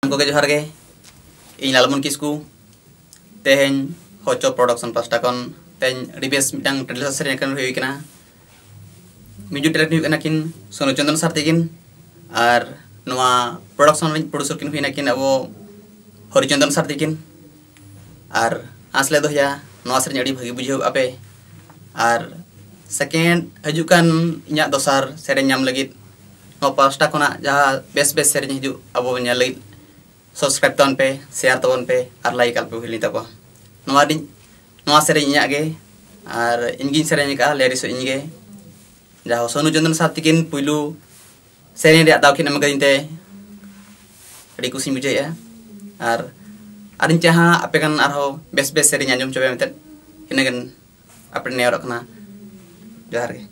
को जोहार गे इन लालमन किसकू तेहें होचो प्रोडक्शन पास्टा कन तेन रिबेस मिटांग ट्रेलर सेरेन कन हुई कना म्यूजिक डायरेक्टर हुई कना किन सोनू चंदन सर तेकिन और नवा प्रोडक्शन प्रोड्यूसर किन हुई ना किन अबो हरिचंदन सर तेकिन और आसले दो या नवा सेरेन अड़ी भागी बुझे आपे और सेकेंड हजुकान इन्या दोसार सेरेन नाम लगित नवा पास्टा कोना जहाँ बेस बेस सेरेन हजू अबो न्याल लगित सब्सक्राइब तवन पे शेयर तवन पे और लाइक अल्पे हुई तब नवा सेरेन इन्या गे और इनगिन सेरेन का लेडीस इनगे जहाँ सोनू चंदन साहब तिकिन पुलू सेरेन रे दावखिन एम कदिनते अड़ी कुसी बुझे और आरिन जहाँ आपे कन आरो बेस बेस सेरेन आंजम चबे मेते इनगन आपे नेयर रखना जोहार गे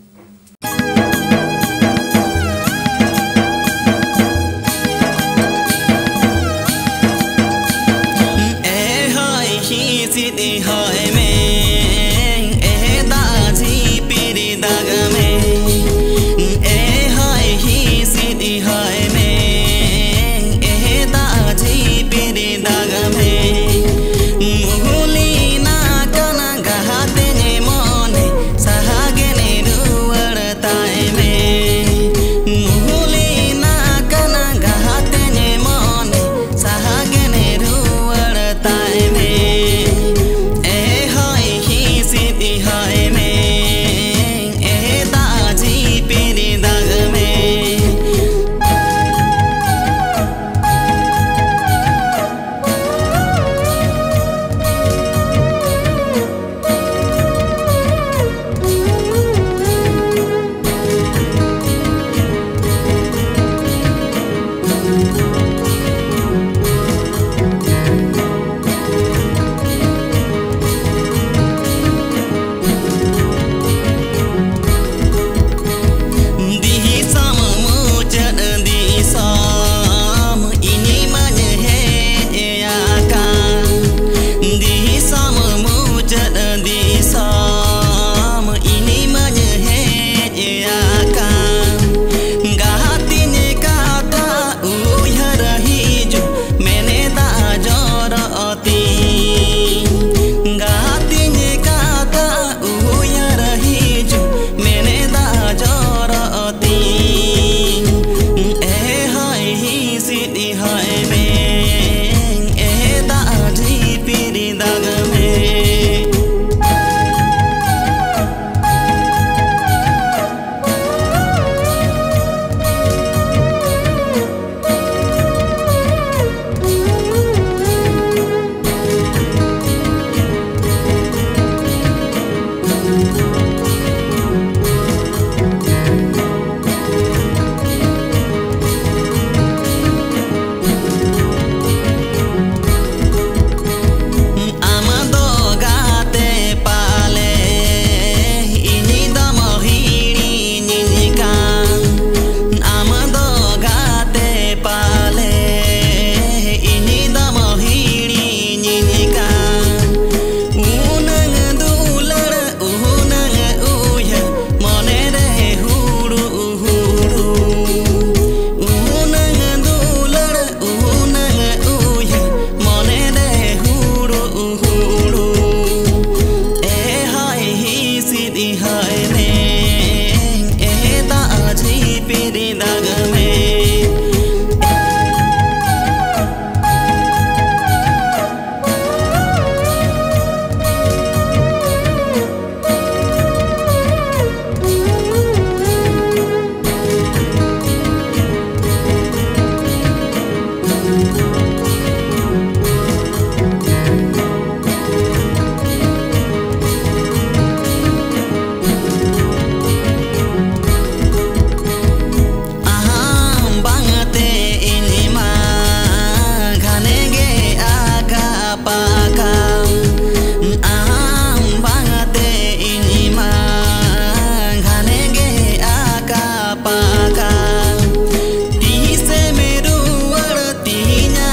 Pakai, di semeru artinya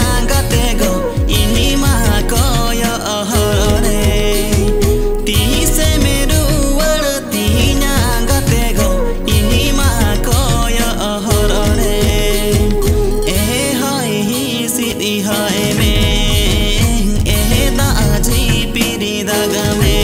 हाय में एदा आजी पीरी दागा में